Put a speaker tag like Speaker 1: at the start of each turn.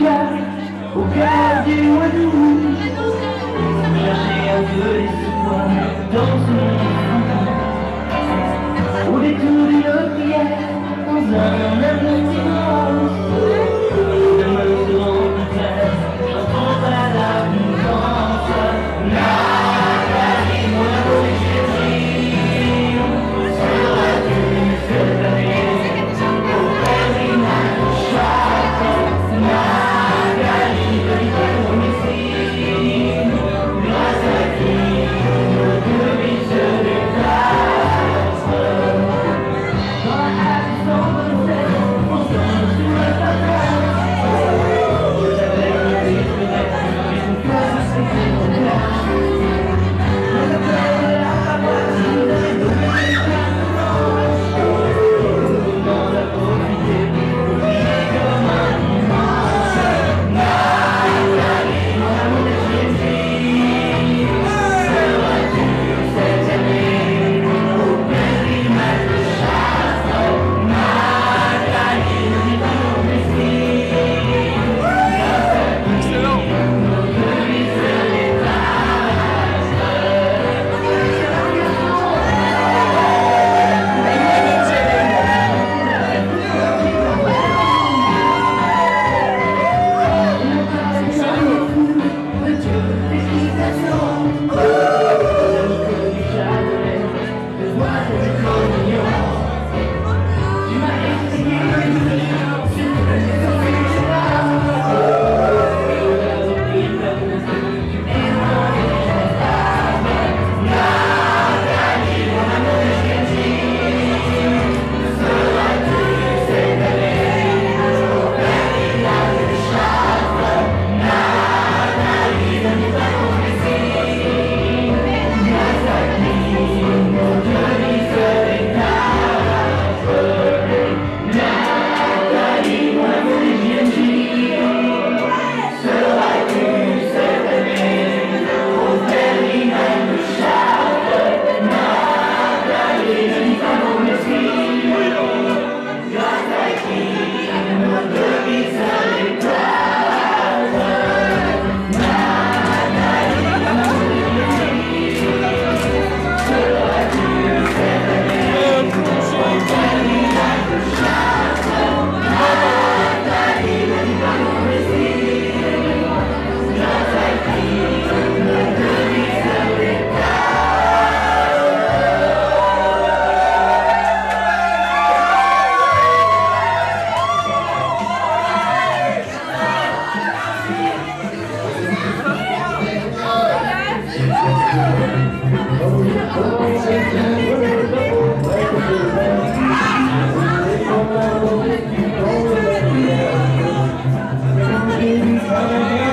Speaker 1: au cœur du mois d'août. Chercher un peu l'espoir dans ce monde, au détour d'une prière, dans un amour immense. Demain se rencontrer, j'entends pas la mouvance. Nathalie, mon amour et chérie, seras-tu cette année au pèlerinage de Chartres? Nathalie, je vis ton messie, grâce à qui notre vie se déplace. Dans la halle du centre de scène, on songe sur le passage. Je savais que tu ferais, mais ton cœur c'est ton cœur. Mais le cœur de la paroisse, vous avez donné les cartes blanches. Je vous demande à profiter, oublier comme un dimanche. Nathalie, mon amour et chérie, seras-tu cette année au pèlerinage de Chartres? Nathalie, je vis ton messie, grâce à qui notre vie se déplace.
Speaker 2: Oh,